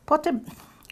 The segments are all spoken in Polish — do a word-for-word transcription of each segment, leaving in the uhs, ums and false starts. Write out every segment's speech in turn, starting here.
Potem,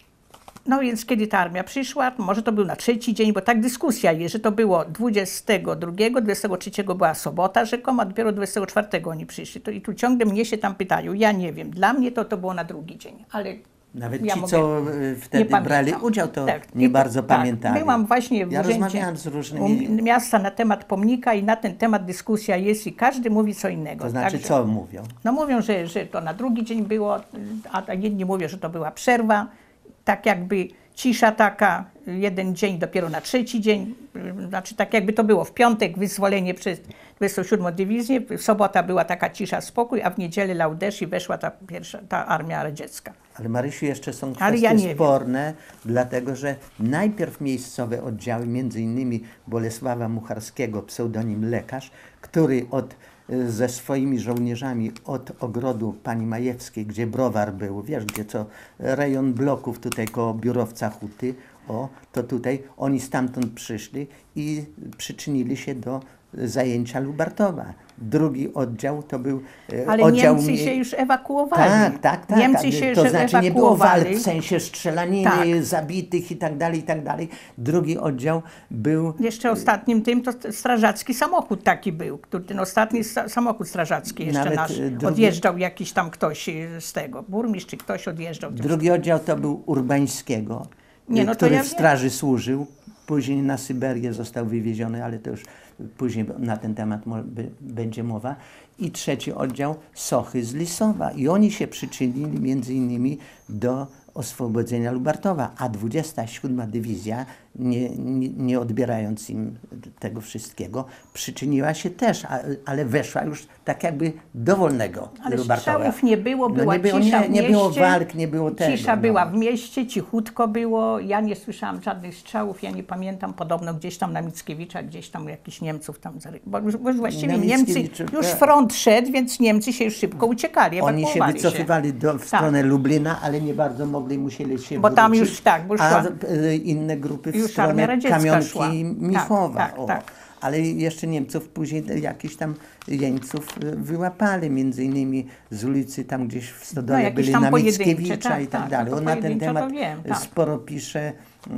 no więc kiedy ta armia przyszła, może to był na trzeci dzień, bo tak dyskusja jest, że to było dwudziestego drugiego, dwudziestego trzeciego była sobota rzekomo, a dopiero dwudziestego czwartego oni przyszli. To, i tu ciągle mnie się tam pytają, ja nie wiem, dla mnie to to było na drugi dzień, ale Nawet ja ci, mogę, co wtedy brali pamiętam. udział, to tak, nie to, bardzo tak, pamiętali. Byłam właśnie w ja urzędzie rozmawiałam z różnymi... miasta na temat pomnika i na ten temat dyskusja jest i każdy mówi co innego. To znaczy, Także, co mówią? no mówią, że, że to na drugi dzień było, a jedni mówią, że to była przerwa, tak jakby cisza taka, jeden dzień dopiero na trzeci dzień, znaczy tak jakby to było w piątek wyzwolenie przez dwudziestą siódmą dywizję, w sobota była taka cisza, spokój, a w niedzielę laudesz i weszła ta pierwsza, ta armia radziecka. Ale Marysiu, jeszcze są Ale kwestie ja sporne, dlatego że najpierw miejscowe oddziały, między innymi Bolesława Mucharskiego, pseudonim Lekarz, który od, ze swoimi żołnierzami od ogrodu pani Majewskiej, gdzie browar był, wiesz, gdzie co, rejon bloków tutaj koło biurowca Huty, o, to tutaj oni stamtąd przyszli i przyczynili się do zajęcia Lubartowa. Drugi oddział to był e, Ale oddział... Niemcy się już ewakuowali. Tak, tak, tak. Niemcy się to już znaczy nie było walk ewakuowali. w sensie strzelaniny, Tak. zabitych i tak dalej, i tak dalej. Drugi oddział był... Jeszcze ostatnim tym to strażacki samochód taki był, który, ten ostatni sa samochód strażacki jeszcze Nawet nasz drugi- odjeżdżał jakiś tam ktoś z tego, burmistrz czy ktoś odjeżdżał. tym Drugi oddział to był Urbańskiego, Nie, no to który ja w wiem. straży służył. Później na Syberię został wywieziony, ale to już później na ten temat mo- by- będzie mowa. I trzeci oddział Sochy z Lisowa. I oni się przyczynili między innymi do oswobodzenia Lubartowa, a dwudziesta siódma Dywizja, nie, nie, nie odbierając im tego wszystkiego, przyczyniła się też, a, ale weszła już tak jakby do wolnego Ale Lubartowa. strzałów nie było, była no nie było, cisza nie, w nie było mieście. walk, nie było tego. Cisza no. była w mieście, cichutko było. Ja nie słyszałam żadnych strzałów, ja nie pamiętam. Podobno gdzieś tam na Mickiewicza, gdzieś tam jakichś Niemców tam, zary- bo już, bo już właściwie Na Niemcy, Mickiewiczu, już tak. front szedł, więc Niemcy się już szybko uciekali, Oni się ewakuowali wycofywali do, w Tak. stronę Lublina, ale nie bardzo mogli, musieli się Bo tam wrócić, już tak, bo a szła- e, inne grupy w już armia stronę radziecka Kamionki szła. i Michowa. Tak, tak, o. tak. Ale jeszcze Niemców później jakichś tam jeńców e, wyłapali, między innymi z ulicy tam gdzieś w Stodole No, jakieś byli tam na pojedyncze, Mickiewicza tak, i tak tak, dalej. no to On na ten pojedynczo to temat wiem, tak. sporo pisze.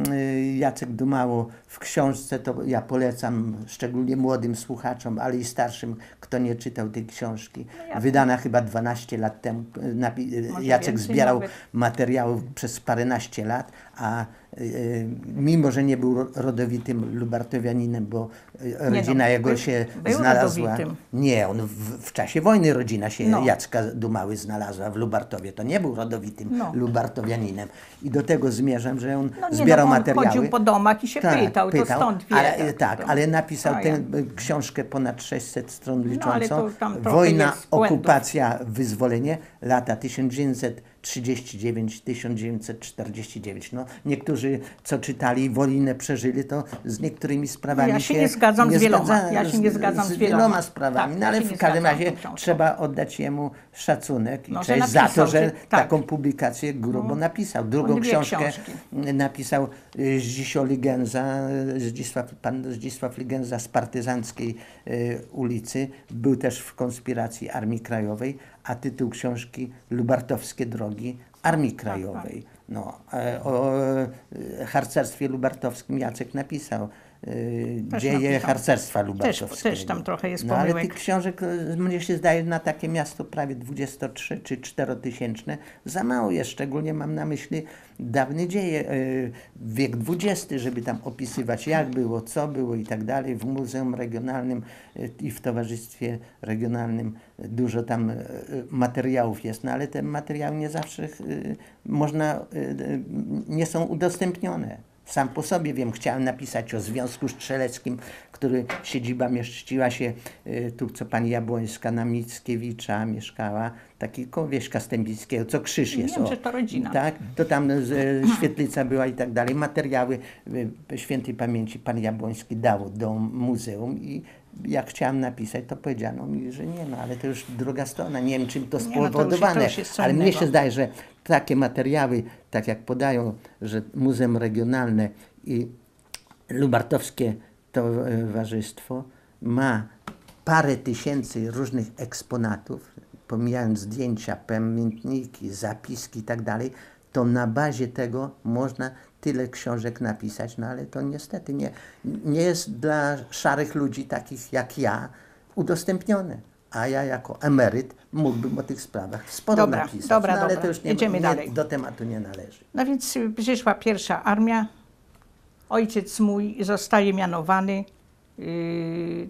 y, Jacek Dumało w książce, to ja polecam szczególnie młodym słuchaczom, ale i starszym, kto nie czytał tej książki. ja- Wydana chyba dwanaście lat temu. y, napi- Może Jacek więcej zbierał nawet. materiałów przez paręnaście lat, a y, mimo, że nie był ro- rodowitym lubartowianinem, bo y, rodzina no, jego był- się był znalazła. rodowitym. Nie, on w, w czasie wojny rodzina się No. Jacka Dumały znalazła w Lubartowie. To nie był rodowitym No. lubartowianinem. I do tego zmierzam, że on No nie, zbierał no, on materiały. chodził po domach i się Tak, pytał, to stąd wie. ale, tak, to- ale napisał A tę ja- książkę ponad sześćset stron No, ale liczącą. to tam trochę Wojna, jest błędów. okupacja, wyzwolenie, lata tysiąc dziewięćset trzydziesty dziewiąty do tysiąc dziewięćset czterdziestego dziewiątego. No, niektórzy, co czytali, Wolinę przeżyli, to z niektórymi sprawami No ja się nie zgadzam z wieloma. zgadza- Ja się nie zgadzam z wieloma. sprawami, Tak, no, ja ale się w nie każdym zgadzam z razie tą książką. trzeba oddać jemu szacunek i No, że cześć za to, napisał, że że- tak. taką publikację grubo No. napisał. Drugą On dwie książkę książki. napisał y, Zdzisio Ligenza, Zdzisław, pan Zdzisław Ligenza z partyzanckiej y, ulicy. Był też w konspiracji Armii Krajowej, a tytuł książki Lubartowskie drogi Armii Krajowej. No, e, o e, harcerstwie lubartowskim Jacek napisał. y, Też Dzieje napisał. harcerstwa Też, lubartowskiego. też tam trochę jest No ale pomyłek. tych książek, e, mnie się zdaje, na takie miasto prawie dwudziestotrzy czy czterotysięczne za mało jest. Szczególnie mam na myśli dawne dzieje, e, wiek dwudziesty, żeby tam opisywać jak było, co było i tak dalej. W Muzeum Regionalnym e, i w Towarzystwie Regionalnym dużo tam e, materiałów jest, no ale te materiały nie zawsze e, można, e, nie są udostępnione. Sam po sobie wiem, chciałem napisać o Związku Strzeleckim, który siedziba mieściła się y, tu, co pani Jabłońska na Mickiewicza mieszkała, taki koło Wieśka Stępickiego, co krzyż jest. Wiem, o. że to rodzina. Tak, to tam y, świetlica była i tak dalej. Materiały y, świętej pamięci pan Jabłoński dał do muzeum i jak chciałem napisać, to powiedziano mi, że nie, no ale to już druga strona, nie wiem czym to Nie, no to już- spowodowane, to już jest co ale mnie innego. się zdaje, że takie materiały, tak jak podają, że Muzeum Regionalne i Lubartowskie Towarzystwo ma parę tysięcy różnych eksponatów, pomijając zdjęcia, pamiętniki, zapiski i tak dalej, to na bazie tego można tyle książek napisać, no ale to niestety nie, nie jest dla szarych ludzi takich jak ja udostępnione. A ja jako emeryt mógłbym o tych sprawach sporo Dobra, napisać, dobra, no, ale dobra. to już nie, Jedziemy nie, dalej. do tematu nie należy. No więc y, przyszła pierwsza armia. Ojciec mój zostaje mianowany, yy,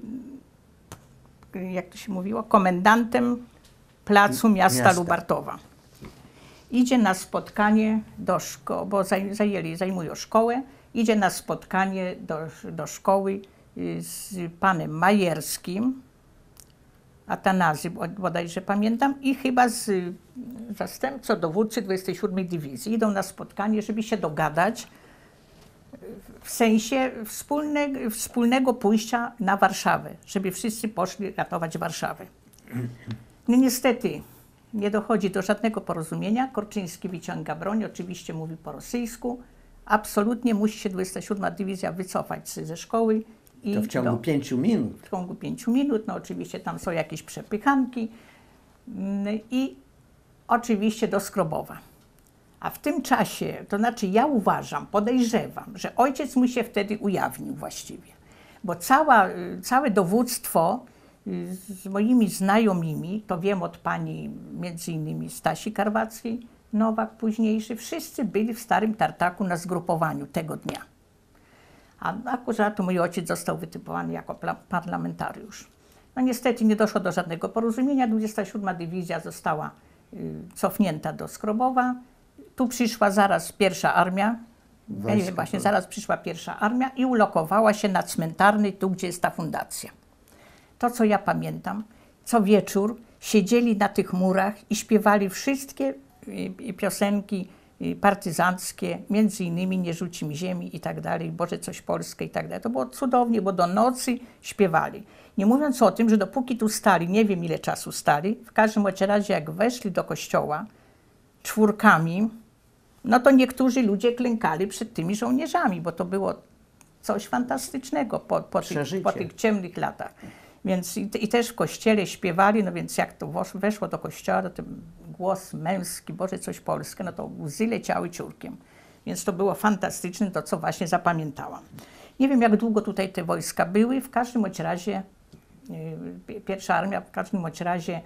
jak to się mówiło, komendantem placu miasta, Miasta. Lubartowa. Idzie na spotkanie do szkoły, bo zaj, zajęli, zajmują szkołę, idzie na spotkanie do, do szkoły y, z panem Majerskim, Atanazy bodajże pamiętam, i chyba z y, zastępcą dowódcy dwudziestej siódmej Dywizji. Idą na spotkanie, żeby się dogadać w sensie wspólne, wspólnego pójścia na Warszawę, żeby wszyscy poszli ratować Warszawę. No niestety nie dochodzi do żadnego porozumienia. Korczyński wyciąga broń, oczywiście mówi po rosyjsku. Absolutnie musi się dwudziesta siódma Dywizja wycofać ze szkoły. I To w ciągu do, pięciu minut. w ciągu pięciu minut, no oczywiście tam są jakieś przepychanki mm, i oczywiście do Skrobowa. A w tym czasie, to znaczy ja uważam, podejrzewam, że ojciec mu się wtedy ujawnił właściwie, bo cała, całe dowództwo z moimi znajomymi, to wiem od pani między innymi Stasi Karwackiej, Nowak późniejszy, wszyscy byli w Starym Tartaku na zgrupowaniu tego dnia. A akurat mój ojciec został wytypowany jako parlamentariusz. No niestety nie doszło do żadnego porozumienia, dwudziesta siódma Dywizja została y, cofnięta do Skrobowa. Tu przyszła zaraz pierwsza armia, ja nie wiem, właśnie zaraz przyszła pierwsza armia i ulokowała się na Cmentarnej, tu gdzie jest ta fundacja. To, co ja pamiętam, co wieczór siedzieli na tych murach i śpiewali wszystkie y, piosenki y, partyzanckie, między innymi Nie rzuci mi ziemi i tak dalej, Boże coś Polskie i tak dalej. To było cudownie, bo do nocy śpiewali. Nie mówiąc o tym, że dopóki tu stali, nie wiem ile czasu stali, w każdym razie jak weszli do kościoła czwórkami, no to niektórzy ludzie klękali przed tymi żołnierzami, bo to było coś fantastycznego po, po, tych, po tych ciemnych latach. Więc i, i też w kościele śpiewali, no więc jak to weszło do kościoła, to ten głos męski, Boże coś Polskie, no to łzy leciały ciurkiem. Więc to było fantastyczne, to co właśnie zapamiętałam. Nie wiem, jak długo tutaj te wojska były, w każdym bądź razie, yy, pierwsza armia, w każdym bądź razie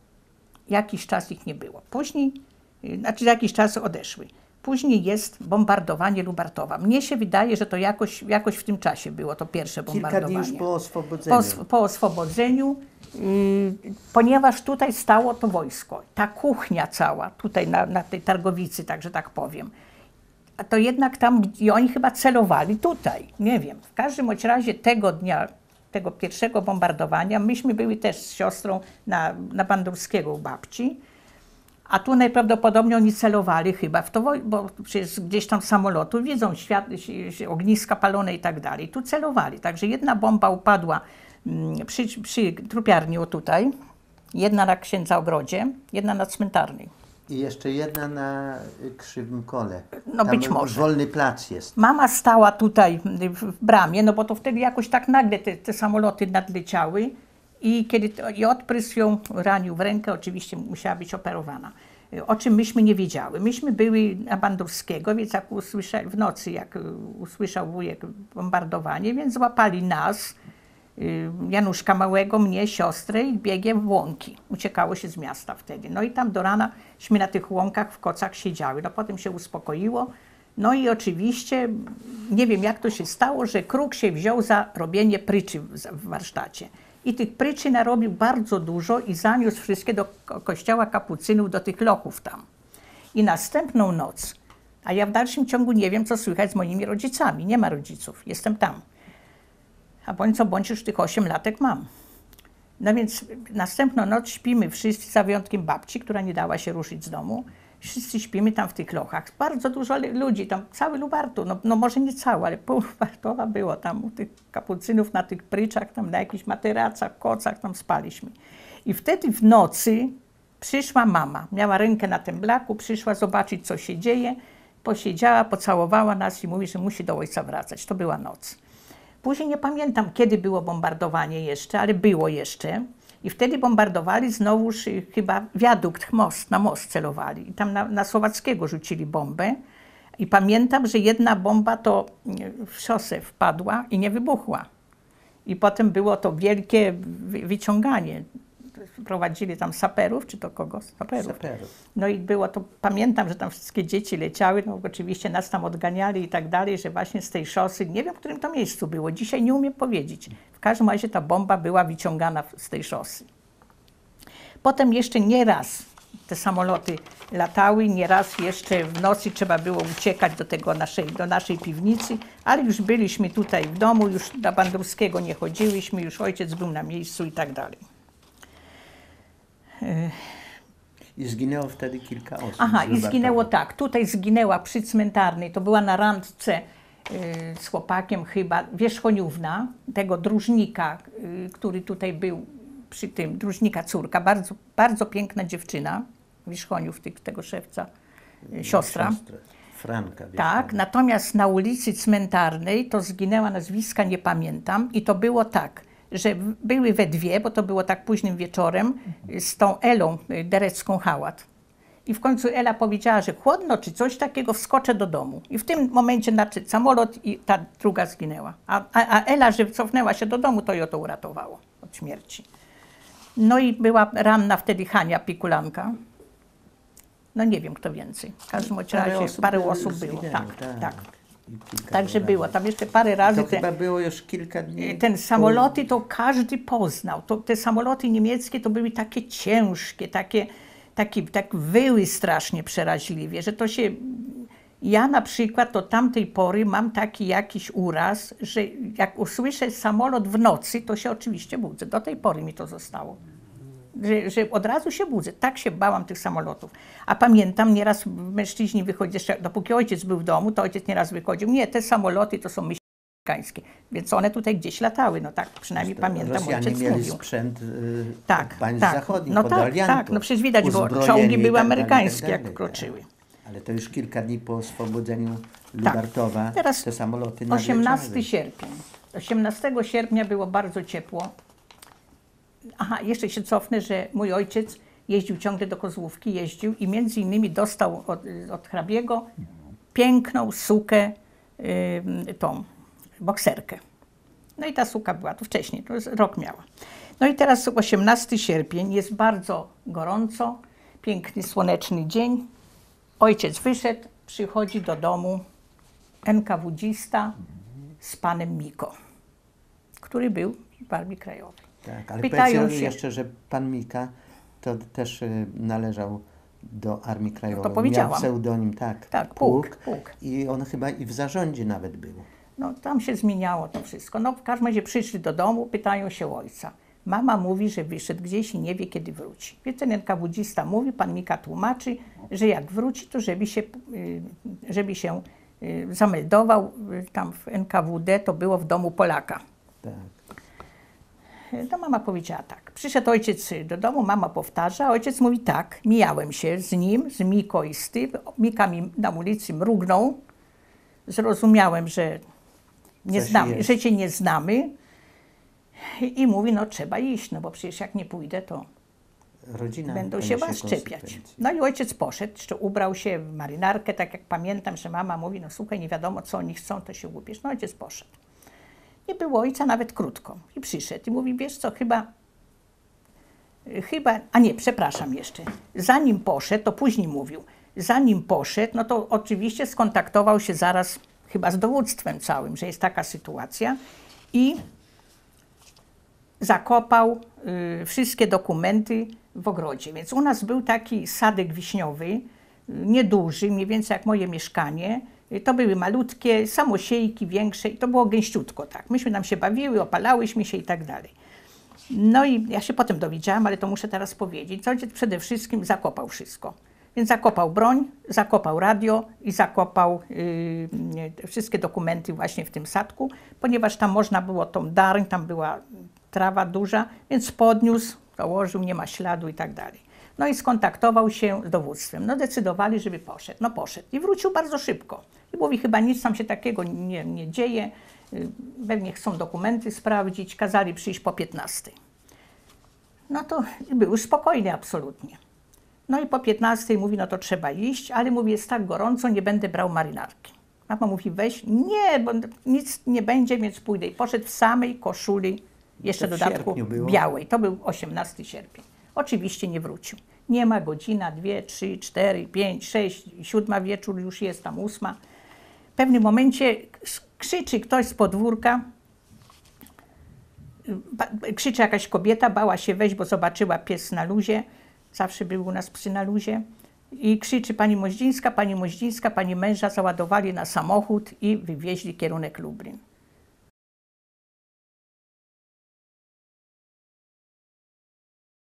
jakiś czas ich nie było. Później, yy, znaczy za jakiś czas odeszły. Później jest bombardowanie Lubartowa. Mnie się wydaje, że to jakoś, jakoś w tym czasie było to pierwsze bombardowanie. Kilka dni już po oswobodzeniu. Po, po oswobodzeniu, yy, ponieważ tutaj stało to wojsko. Ta kuchnia cała, tutaj na, na tej targowicy, tak, że tak powiem. A to jednak tam, i oni chyba celowali tutaj, nie wiem. W każdym bądź razie tego dnia, tego pierwszego bombardowania, myśmy były też z siostrą na, na Bandurskiego u babci. A tu najprawdopodobniej oni celowali chyba w to, bo przecież gdzieś tam samolotu widzą świat, ogniska palone i tak dalej. Tu celowali. Także jedna bomba upadła przy, przy trupiarni o tutaj, jedna na Księdza Ogrodzie, jedna na Cmentarnej. I jeszcze jedna na Krzywym Kole. No Tam być może. Wolny plac jest. Mama stała tutaj w bramie, no bo to wtedy jakoś tak nagle te, te samoloty nadleciały. I kiedy to, i odprysk ją ranił w rękę, oczywiście musiała być operowana. O czym myśmy nie wiedziały. Myśmy były na Bandurskiego, więc jak usłyszeli, w nocy, jak usłyszał wujek bombardowanie, więc złapali nas, Januszka małego, mnie, siostrę i biegiem w łąki. Uciekało się z miasta wtedy. No i tam do ranaśmy na tych łąkach w kocach siedziały. No potem się uspokoiło. No i oczywiście, nie wiem jak to się stało, że Kruk się wziął za robienie pryczy w warsztacie. I tych pryczy narobił bardzo dużo i zaniósł wszystkie do kościoła kapucynów, do tych lochów tam. I następną noc, a ja w dalszym ciągu nie wiem, co słychać z moimi rodzicami. Nie ma rodziców, jestem tam. A bądź co bądź już tych osiem latek mam. No więc następną noc śpimy wszyscy, za wyjątkiem babci, która nie dała się ruszyć z domu. Wszyscy śpimy tam w tych lochach. Bardzo dużo ludzi, tam cały Lubartów, no, no może nie cały, ale pół Lubartowa było tam u tych kapucynów, na tych pryczach, tam na jakichś materacach, kocach, tam spaliśmy. I wtedy w nocy przyszła mama, miała rękę na tym blaku, przyszła zobaczyć, co się dzieje, posiedziała, pocałowała nas i mówi, że musi do ojca wracać. To była noc. Później nie pamiętam, kiedy było bombardowanie jeszcze, ale było jeszcze. I wtedy bombardowali znowuż y, chyba wiadukt, most, na most celowali. I tam na, na Słowackiego rzucili bombę. I pamiętam, że jedna bomba to y, w szosę wpadła i nie wybuchła. I potem było to wielkie wy, wyciąganie. Prowadzili tam saperów, czy to kogo? Saperów. Saperów. No i było to, pamiętam, że tam wszystkie dzieci leciały, no oczywiście nas tam odganiali i tak dalej, że właśnie z tej szosy, nie wiem, w którym to miejscu było, dzisiaj nie umiem powiedzieć. W każdym razie ta bomba była wyciągana z tej szosy. Potem jeszcze nieraz te samoloty latały, nieraz jeszcze w nocy trzeba było uciekać do tego naszej, do naszej piwnicy, ale już byliśmy tutaj w domu, już do Bandurskiego nie chodziłyśmy, już ojciec był na miejscu i tak dalej. I zginęło wtedy kilka osób. Aha, z i Lubartowa. zginęło tak. Tutaj zginęła przy cmentarnej, to była na randce y, z chłopakiem chyba, wierzchoniówna, tego dróżnika, y, który tutaj był przy tym, dróżnika córka, bardzo, bardzo piękna dziewczyna, wierzchoniów tych, tego szewca, y, siostra. Siostra. Franka. Tak, Wierzchowa. natomiast na ulicy Cmentarnej to zginęła, nazwiska nie pamiętam, i to było tak, że w- były we dwie, bo to było tak późnym wieczorem, y, z tą Elą y, Derecką Hałat. I w końcu Ela powiedziała, że chłodno czy coś takiego, wskoczę do domu. I w tym momencie nadszedł samolot i ta druga zginęła. A, a, a Ela, że cofnęła się do domu, to ją to uratowało od śmierci. No i była ranna wtedy Hania Pikulanka. No nie wiem kto więcej. W każdym bądź razie parę osób było. zginęło, Tak, tak. I kilka Także rannych. było. Tam jeszcze parę razy To te, chyba było już kilka dni. ten samoloty to każdy poznał. To, te samoloty niemieckie to były takie ciężkie, takie, takie, tak wyły strasznie przeraźliwie, że to się... Ja na przykład do tamtej pory mam taki jakiś uraz, że jak usłyszę samolot w nocy, to się oczywiście budzę. Do tej pory mi to zostało. Że, że od razu się budzę. Tak się bałam tych samolotów. A pamiętam, nieraz mężczyźni wychodzili, jeszcze dopóki ojciec był w domu, to ojciec nieraz wychodził. Nie, te samoloty to są myśli amerykańskie. Więc one tutaj gdzieś latały. No tak przynajmniej pamiętam, Rosjanie ojciec mieli mówił. sprzęt y, Tak, od państw tak. zachodnich, No od tak, aliantów, tak. No przecież widać, bo uzbrojeni czołgi i były tak dalej, amerykańskie, i tak jak dalej, kroczyły. tak. Ale to już kilka dni po oswobodzeniu Lubartowa Teraz te samoloty osiemnastego nadleciały. sierpnia. osiemnastego sierpnia było bardzo ciepło. Aha, jeszcze się cofnę, że mój ojciec jeździł ciągle do Kozłówki, jeździł i między innymi dostał od, od hrabiego piękną sukę, y, tą bokserkę. No i ta suka była, to wcześniej, to jest, rok miała. No i teraz osiemnastego sierpień, jest bardzo gorąco, piękny, słoneczny dzień. Ojciec wyszedł, przychodzi do domu en ka wu dzista z panem Miko, który był w Armii Krajowej. Tak, ale Pytają powiedzmy się- jeszcze, że pan Mika to też y, należał do Armii Krajowej. No to powiedziałam. Miał pseudonim, tak. Tak, pułk, pułk. I on chyba i w zarządzie nawet był. No tam się zmieniało to wszystko. No w każdym razie przyszli do domu, pytają się ojca. Mama mówi, że wyszedł gdzieś i nie wie, kiedy wróci. Więc ten en ka wu dzista mówi, pan Mika tłumaczy, że jak wróci, to żeby się, y, żeby się y, zameldował y, tam w en ka wu de, to było w domu Polaka. Tak. No mama powiedziała tak. Przyszedł ojciec do domu, mama powtarza, ojciec mówi tak, mijałem się z nim, z Miko i z tym. Mika mi na ulicy mrugnął. Zrozumiałem, że, nie Coś znamy, jest. że cię nie znamy. I, I mówi, no trzeba iść, no bo przecież jak nie pójdę, to Rodzina będą poniesie się was czepiać. konsekwencje. No i ojciec poszedł, jeszcze ubrał się w marynarkę, tak jak pamiętam, że mama mówi, no słuchaj, nie wiadomo co oni chcą, to się ubierz. No ojciec poszedł. Nie było ojca nawet krótko. I przyszedł i mówi, wiesz co, chyba, chyba, a nie, przepraszam jeszcze. Zanim poszedł, to później mówił, zanim poszedł, no to oczywiście skontaktował się zaraz chyba z dowództwem całym, że jest taka sytuacja i zakopał y, wszystkie dokumenty w ogrodzie. Więc u nas był taki sadek wiśniowy, y, nieduży, mniej więcej jak moje mieszkanie. Y, to były malutkie samosiejki, większe i to było gęściutko, tak. Myśmy tam się bawiły, opalałyśmy się i tak dalej. No i ja się potem dowiedziałam, ale to muszę teraz powiedzieć. Ojciec przede wszystkim zakopał wszystko. Więc zakopał broń, zakopał radio i zakopał yy, wszystkie dokumenty właśnie w tym sadku, ponieważ tam można było tą darń, tam była trawa duża, więc podniósł, dołożył, nie ma śladu i tak dalej. No i skontaktował się z dowództwem. No decydowali, żeby poszedł. No poszedł i wrócił bardzo szybko. I mówi, chyba nic tam się takiego nie, nie dzieje, yy, pewnie chcą dokumenty sprawdzić, kazali przyjść po piętnastej. No to był już spokojny absolutnie. No i po piętnastej mówi, no to trzeba iść, ale mówi, jest tak gorąco, nie będę brał marynarki. Mama mówi, weź, nie, bo nic nie będzie, więc pójdę. I poszedł w samej koszuli, jeszcze To w dodatku sierpniu było? białej. To był osiemnasty sierpień. Oczywiście nie wrócił. Nie ma, godzina, dwie, trzy, cztery, pięć, sześć, siódma wieczór, już jest tam ósma. W pewnym momencie krzyczy ktoś z podwórka, krzyczy jakaś kobieta, bała się wejść, bo zobaczyła pies na luzie. Zawsze był u nas psy na luzie. I krzyczy pani Moździńska, pani Moździńska, pani męża załadowali na samochód i wywieźli kierunek Lublin.